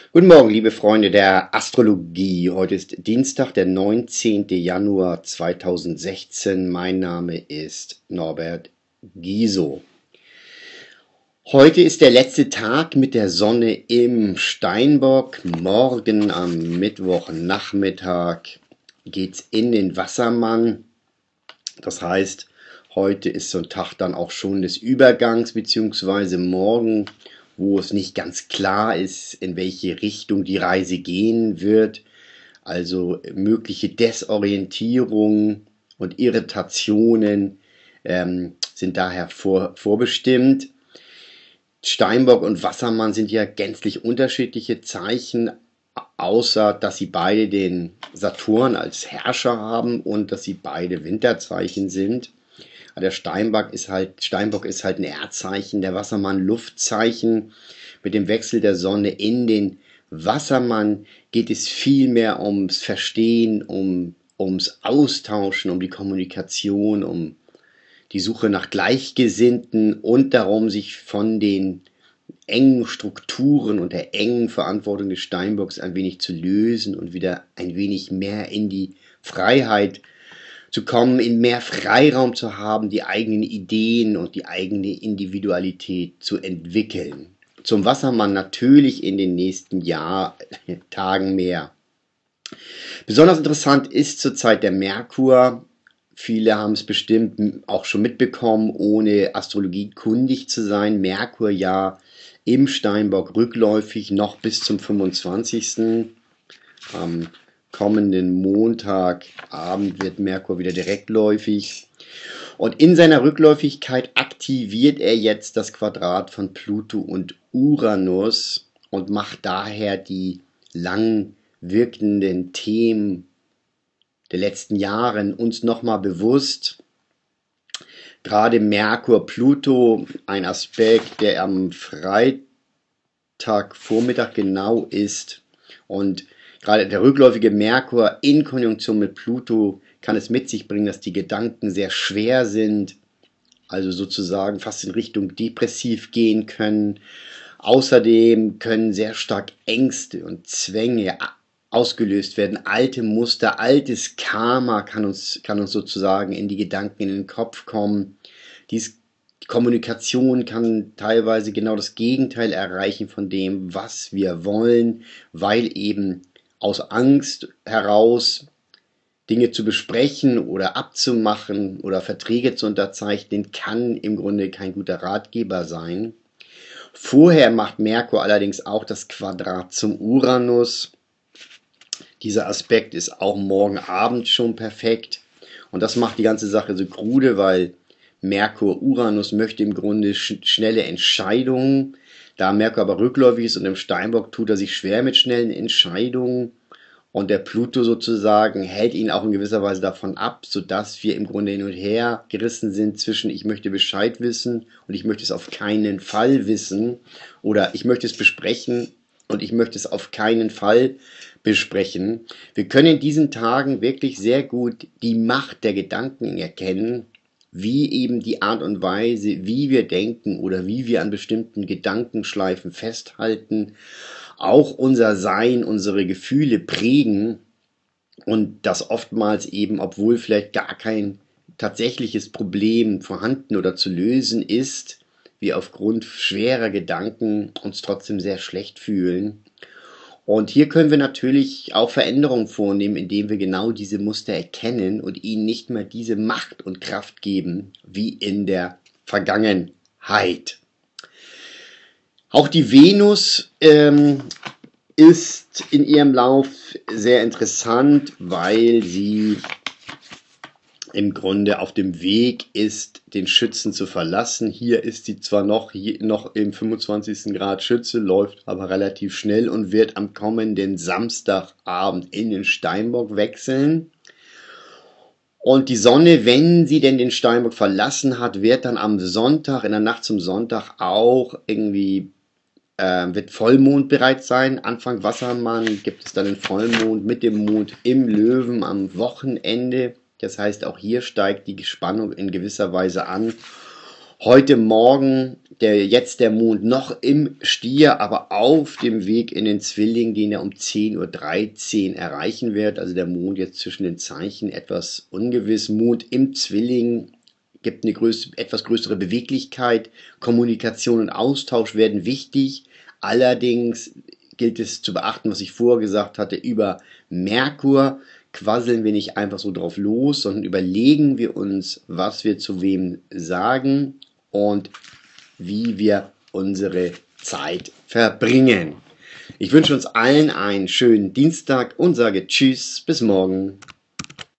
Guten Morgen, liebe Freunde der Astrologie. Heute ist Dienstag, der 19. Januar 2016. Mein Name ist Norbert Giso. Heute ist der letzte Tag mit der Sonne im Steinbock. Morgen am Mittwochnachmittag geht's in den Wassermann. Das heißt, heute ist so ein Tag dann auch schon des Übergangs, beziehungsweise morgen, wo es nicht ganz klar ist, in welche Richtung die Reise gehen wird. Also mögliche Desorientierungen und Irritationen sind daher vorbestimmt. Steinbock und Wassermann sind ja gänzlich unterschiedliche Zeichen, außer dass sie beide den Saturn als Herrscher haben und dass sie beide Winterzeichen sind. Der Steinbock ist halt ein Erdzeichen, der Wassermann Luftzeichen. Mit dem Wechsel der Sonne in den Wassermann geht es viel mehr ums Verstehen, ums Austauschen, um die Kommunikation, um die Suche nach Gleichgesinnten und darum, sich von den engen Strukturen und der engen Verantwortung des Steinbocks ein wenig zu lösen und wieder ein wenig mehr in die Freiheit zu kommen, in mehr Freiraum zu haben, die eigenen Ideen und die eigene Individualität zu entwickeln. Zum Wassermann natürlich in den nächsten Tagen mehr. Besonders interessant ist zurzeit der Merkur. Viele haben es bestimmt auch schon mitbekommen, ohne Astrologie kundig zu sein. Merkur ja im Steinbock rückläufig noch bis zum 25. Am kommenden Montagabend wird Merkur wieder direktläufig. Und in seiner Rückläufigkeit aktiviert er jetzt das Quadrat von Pluto und Uranus und macht daher die lang wirkenden Themen der letzten Jahre uns nochmal bewusst. Gerade Merkur-Pluto, ein Aspekt, der am Freitagvormittag genau ist. Und gerade der rückläufige Merkur in Konjunktion mit Pluto kann es mit sich bringen, dass die Gedanken sehr schwer sind, also sozusagen fast in Richtung depressiv gehen können. Außerdem können sehr stark Ängste und Zwänge ausgelöst werden. Alte Muster, altes Karma kann uns sozusagen in die Gedanken, in den Kopf kommen. Die Kommunikation kann teilweise genau das Gegenteil erreichen von dem, was wir wollen, weil eben aus Angst heraus Dinge zu besprechen oder abzumachen oder Verträge zu unterzeichnen, kann im Grunde kein guter Ratgeber sein. Vorher macht Merkur allerdings auch das Quadrat zum Uranus. Dieser Aspekt ist auch morgen Abend schon perfekt. Und das macht die ganze Sache so krude, weil Merkur-Uranus möchte im Grunde schnelle Entscheidungen. Da Merkur aber rückläufig ist und im Steinbock tut er sich schwer mit schnellen Entscheidungen. Und der Pluto sozusagen hält ihn auch in gewisser Weise davon ab, sodass wir im Grunde hin und her gerissen sind zwischen ich möchte Bescheid wissen und ich möchte es auf keinen Fall wissen oder ich möchte es besprechen und ich möchte es auf keinen Fall besprechen. Wir können in diesen Tagen wirklich sehr gut die Macht der Gedanken erkennen, wie eben die Art und Weise, wie wir denken oder wie wir an bestimmten Gedankenschleifen festhalten, auch unser Sein, unsere Gefühle prägen und das oftmals eben, obwohl vielleicht gar kein tatsächliches Problem vorhanden oder zu lösen ist, wir aufgrund schwerer Gedanken uns trotzdem sehr schlecht fühlen. Und hier können wir natürlich auch Veränderungen vornehmen, indem wir genau diese Muster erkennen und ihnen nicht mehr diese Macht und Kraft geben wie in der Vergangenheit. Auch die Venus ist in ihrem Lauf sehr interessant, weil sie im Grunde auf dem Weg ist, den Schützen zu verlassen. Hier ist sie zwar noch im 25. Grad Schütze, läuft aber relativ schnell und wird am kommenden Samstagabend in den Steinbock wechseln. Und die Sonne, wenn sie denn den Steinbock verlassen hat, wird dann am Sonntag, in der Nacht zum Sonntag auch irgendwie wird Vollmond bereits sein. Anfang Wassermann gibt es dann den Vollmond mit dem Mond im Löwen am Wochenende. Das heißt, auch hier steigt die Spannung in gewisser Weise an. Heute Morgen jetzt der Mond noch im Stier, aber auf dem Weg in den Zwilling, den er um 10:13 Uhr erreichen wird. Also der Mond jetzt zwischen den Zeichen etwas ungewiss. Mond im Zwilling gibt eine etwas größere Beweglichkeit. Kommunikation und Austausch werden wichtig. Allerdings gilt es zu beachten, was ich vorher gesagt hatte, über Merkur quasseln wir nicht einfach so drauf los, sondern überlegen wir uns, was wir zu wem sagen und wie wir unsere Zeit verbringen. Ich wünsche uns allen einen schönen Dienstag und sage Tschüss, bis morgen.